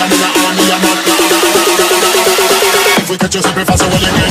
I'm in the army, I'm not. If we catch you slipping fast, so well,